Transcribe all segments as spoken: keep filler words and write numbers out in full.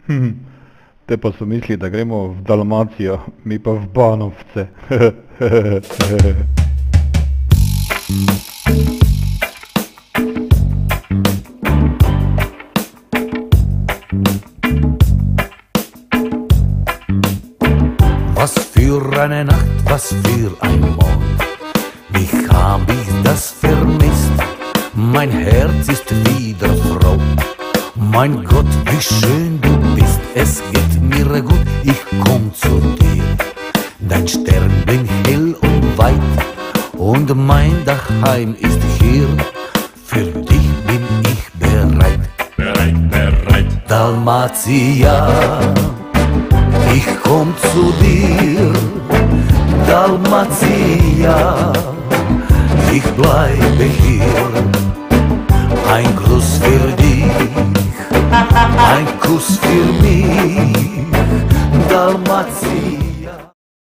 Hm, te pa so mislili, da gremo v Dalmacijo, mi pa v Banovce. Was für eine Nacht, was für ein Mond. Wie hab ich das vermisst? Mein Herz ist wieder froh. Mein Gott, wie schön du bist. Es geht mir gut, ich komm zu dir. Dein Stern blinkt hell und weit und mein Daheim ist hier. Für dich bin ich bereit. Bereit, bereit. Dalmatia, ich komm zu dir. Dalmatia, ich bleibe hier. Ein Gruß für dich, ein Kuss für mich, Dalmatia.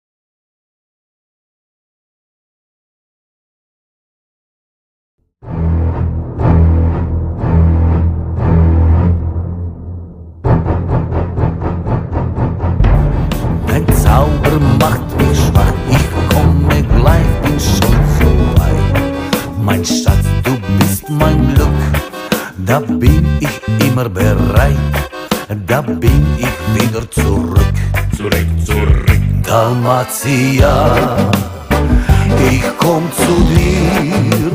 Dein Zauber macht mich schwach, ich komme gleich, bin schon so weit. Mein Schatz, du bist mein Glück, da bin ich immer bereit, da bin ich wieder zurück. Zurück, zurück. Dalmatia, ich komm zu dir.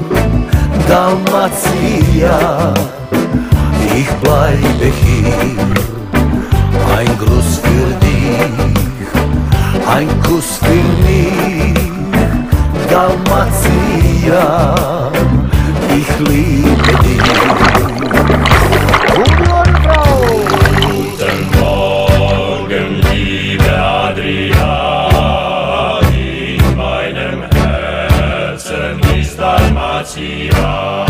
Dalmatia, ich bleibe hier. Ein Gruß für dich, ein Kuss für mich, Dalmatia, ich liebe dich. Guten Morgen, liebe Adria, in meinem Herzen ist Dalmatia.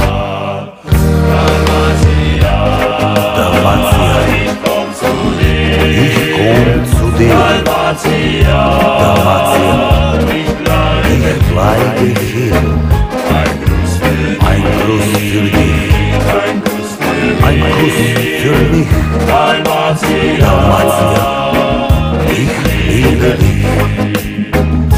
Dalmatia, Dalmatia, ich komm zu dir. ich komm zu dir. Dalmatia, Dalmatia, ich bleibe ich bleibe hier. ein Gruß für Ein Gruß für dich, ein Kuss für ein Kuss für mich, Dalmatia, Dalmatia, ich liebe dich.